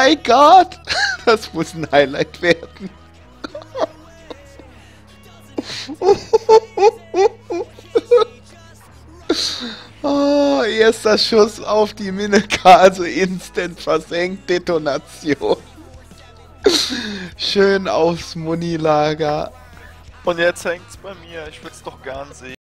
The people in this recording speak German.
my God! Das muss ein Highlight werden. Oh, erster Schuss auf die Mineka, also instant versenkt, Detonation. Schön aufs Munilager. Und jetzt hängt's bei mir, ich will's doch gern sehen.